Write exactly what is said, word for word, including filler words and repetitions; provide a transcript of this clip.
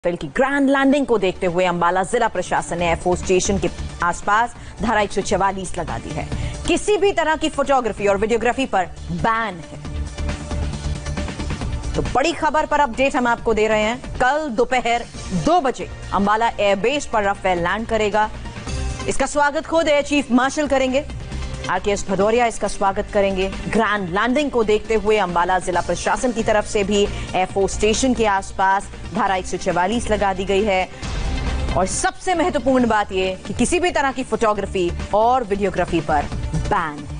Fill की grand landing को देखते हुए अंबाला जिला प्रशासन ने एयरफोर्स स्टेशन के आसपास धारा एक सौ चवालीस लगा दी है। किसी भी तरह की फोटोग्राफी और वीडियोग्राफी पर बैन है। तो बड़ी खबर पर अपडेट हम आपको दे रहे हैं। कल दोपहर दो बजे अंबाला एयरबेस पर राफेल लैंड करेगा। इसका स्वागत खुद एयर चीफ मार्शल करेंगे। आरकेएस भदौरिया इसका स्वागत करेंगे। ग्रैंड लैंडिंग को देखते हुए अंबाला जिला प्रशासन की तरफ से भी एयरफोर्स स्टेशन के आसपास धारा एक सौ चवालीस लगा दी गई है। और सबसे महत्वपूर्ण बात यह कि किसी भी तरह की फोटोग्राफी और वीडियोग्राफी पर बैन